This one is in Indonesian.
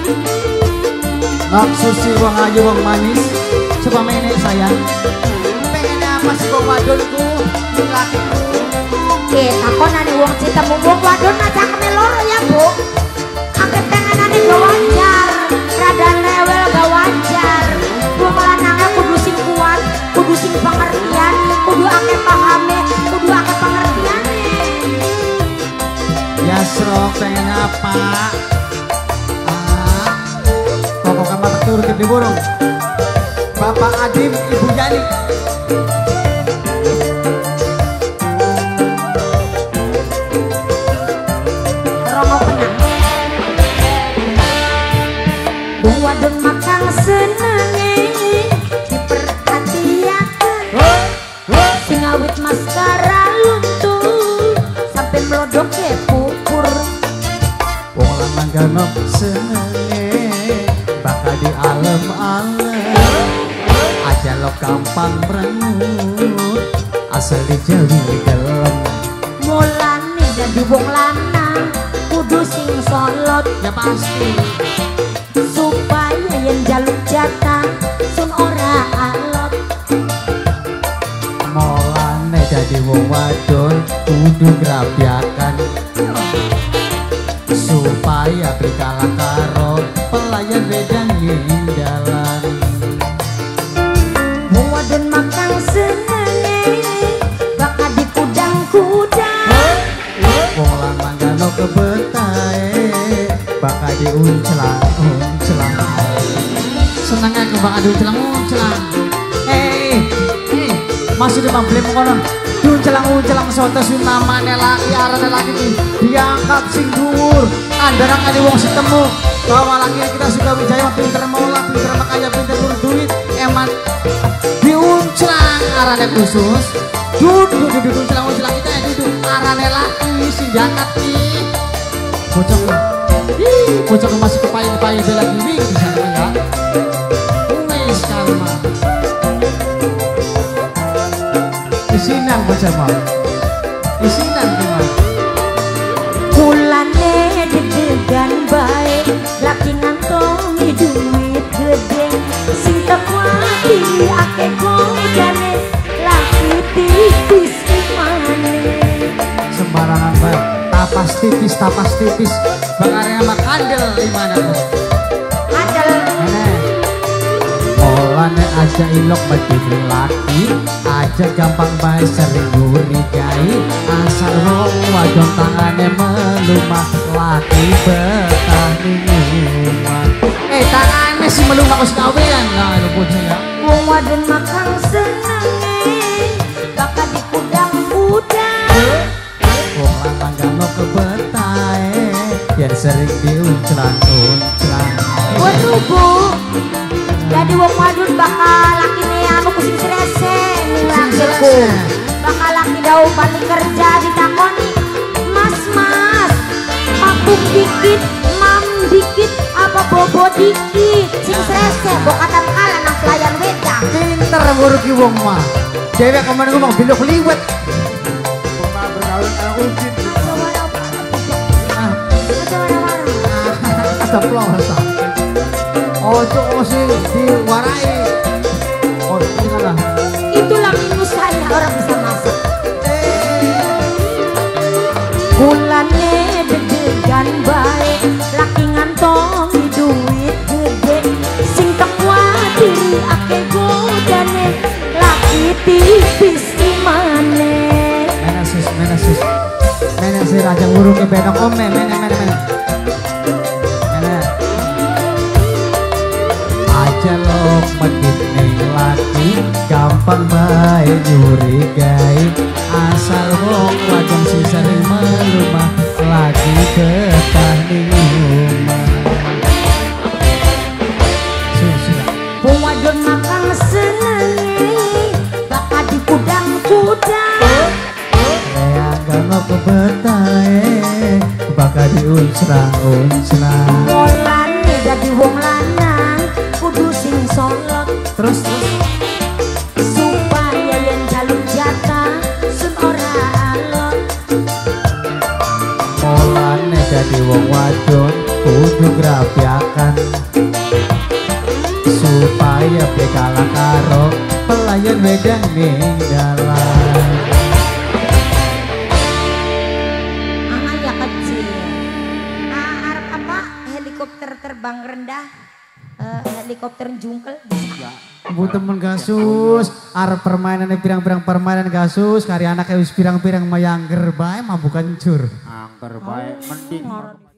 Ngak susi wong ayu wong manis. Coba menek sayang. Pengen apa sih wong wadonku? Lakiku. Takonane wong citemu wong wadon aja kemeloro ya Bu. Akeh pengenane gak wajar, rada rewel gak wajar. Wong lanangnya kudu sing kuat, kudu sing pengertian, kudu akeh pahame, kudu akeh pengertiane. Ya Sro pengen apa? Pokoknya mata turun di burung. Bapak Adim, Ibu Yani. Wadon makan senenge diperhatiakan sing awit maskara luntur sampai melodok ke pupur. Wong lanang ganok senenge bakal di alem-alem aja lo gampang merengut asal dijauhi gelem. Mulane jadi wong lanang kudu sing solot Ya pasti supaya yang jaluk jatah sun ora alot. Molane jadi wong wadon kudu grabyakan supaya berkalah karo pelayan wedang ing dalan. Wong wadon makan senenge bakal dikudang-kudang. Wong lanang gano kebetae bakal diuncelang-uncelang. Seneng aku bakal diuncelang-uncelang. Masih di beli mengonon diuncelang-uncelang soto si namanya laki arane laki ini diangkat sing dhuwur andarang kali wong setemu bahwa laki kita sudah wijaya pinter mola pinter makanya pinter duit eman diuncelang arane khusus duduk uncelang-uncelang kita ya duduk arane laki si diangkat nih bocok masih kepayu-payu dia lagi wing di sana ya. Wes kalma. Isinang bocah mau. Isinang gimana? Kulane deg-degan bae laki ngantongi duit gede sing tekwati akeh godane laki tipis imane. Sembarangan bae. Tapas tipis bakarnya sama kandel dimana tuh? Adel Olane aja ilok bagi laki aja gampang bae sering curigai asal wong wadon tangane melumah laki betah ning rumah. Tangane si melumah wis kawean lah lho saya. wong wadon makan senenge bakal dikudang-kudang. Wong lanang gano kebetae yen sering diuncelang-uncelang. Waduh Bu, jadi wong wadon bakal lakine anu kusing serese ning lakiku. Bakal laki dau balik kerja ditakoni, Mas, mabuk dikit, mam dikit, apa bobo dikit. Sing serese, mbok kata kala nang pelayan wedang. Pinter nguruki wong mah. Cewek kemana ngomong biluk liwet. Ada plosa. Ojo sih diwarai. Oh, ini salah. Itulah minusnya orang bisa masak. Bulane deg-degan bae, laki ngantongi duit gede, sing tekwati akeh godane, laki tipis imane. Menesis raja ngurung ke bedok ome, mene. Aja lo medit ning laki gampang bae nyurigai asal wong wadon si sering melumah lagi betah ning rumah. Wong wadon makan senenge bakal dikudang-kudang. Gano kebetae bakal diuncrang-uncrang. Mulane dadi wong lanang kudu sing solot Terus supaya yang jaluk jatah sun ora alot. mulane dadi wong wadon kudu grabyak makan supaya bekala karo pelayan wedang ning dalan. Ya kecil. Arep apa? Helikopter terbang rendah. Helikopter jungkel. Bu temen gasus, arep permainannya pirang-pirang permainan gasus, kari anak wis pirang-pirang mayangger bae mah bukan cur. Angker bae mending